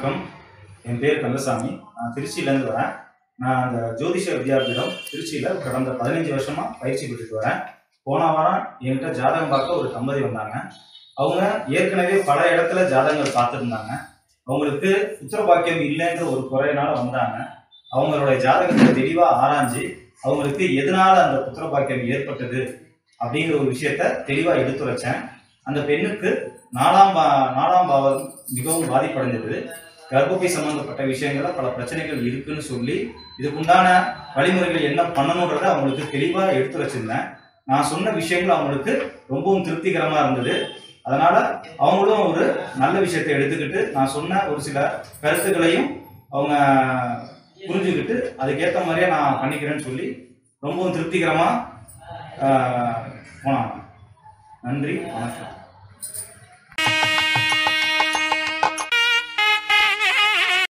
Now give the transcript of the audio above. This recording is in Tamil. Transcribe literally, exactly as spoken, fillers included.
வணக்கம். என் பேர் கந்தசாமி. நான் திருச்சியிலேருந்து வரேன். நான் அந்த ஜோதிஷ வித்யாபீடம் திருச்சியில் கடந்த பதினஞ்சு வருஷமாக பயிற்சி பெற்றுட்டு வரேன். போன வாரம் என்கிட்ட ஜாதகம் பார்க்க ஒரு தம்பதி வந்தாங்க. அவங்க ஏற்கனவே பல இடத்துல ஜாதகங்கள் பார்த்துருந்தாங்க. அவங்களுக்கு புத்திர பாக்கியம் இல்லைன்ற ஒரு குறையினால வந்தாங்க. அவங்களுடைய ஜாதகத்தை தெளிவாக ஆராய்ஞ்சு அவங்களுக்கு எதனால அந்த புத்திர பாக்கியம் ஏற்பட்டது அப்படிங்கிற ஒரு விஷயத்த தெளிவாக எடுத்துரைச்சேன். அந்த பெண்ணுக்கு நாலாம் பா நாலாம் பாவம் மிகவும் பாதிப்படைந்தது. கர்ப்பப்பை சம்பந்தப்பட்ட விஷயங்கள பல பிரச்சனைகள் இருக்குன்னு சொல்லி இதுக்குண்டான வழிமுறைகள் என்ன பண்ணணுன்றதை அவங்களுக்கு தெளிவாக எடுத்து வச்சிருந்தேன். நான் சொன்ன விஷயங்கள் அவங்களுக்கு ரொம்பவும் திருப்திகரமாக இருந்தது. அதனால அவங்களும் ஒரு நல்ல விஷயத்தை எடுத்துக்கிட்டு நான் சொன்ன ஒரு சில கருத்துக்களையும் அவங்க புரிஞ்சுக்கிட்டு அதுக்கேற்ற மாதிரியே நான் பண்ணிக்கிறேன்னு சொல்லி ரொம்பவும் திருப்திகரமாக போனாங்க. நன்றி, வணக்கம்.